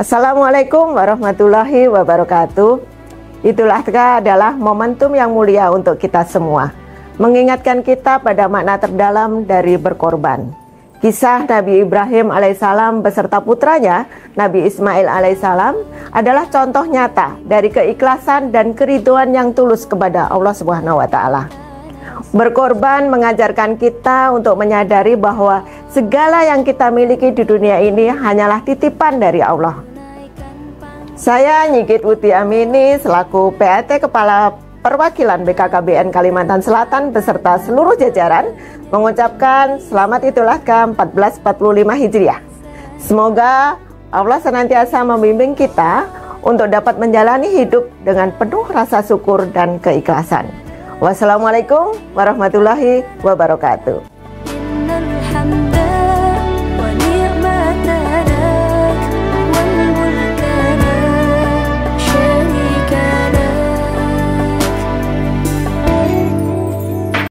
Assalamualaikum warahmatullahi wabarakatuh. Idul Adha adalah momentum yang mulia untuk kita semua, mengingatkan kita pada makna terdalam dari berkorban. Kisah Nabi Ibrahim alaihissalam beserta putranya Nabi Ismail alaihissalam adalah contoh nyata dari keikhlasan dan keridhaan yang tulus kepada Allah Subhanahu wa Ta'ala. Berkorban mengajarkan kita untuk menyadari bahwa segala yang kita miliki di dunia ini hanyalah titipan dari Allah. Saya Nyigit Uti Amini selaku PAT Kepala Perwakilan BKKBN Kalimantan Selatan beserta seluruh jajaran mengucapkan selamat Idul Adha 1445 Hijriah. Semoga Allah senantiasa membimbing kita untuk dapat menjalani hidup dengan penuh rasa syukur dan keikhlasan. Wassalamualaikum warahmatullahi wabarakatuh.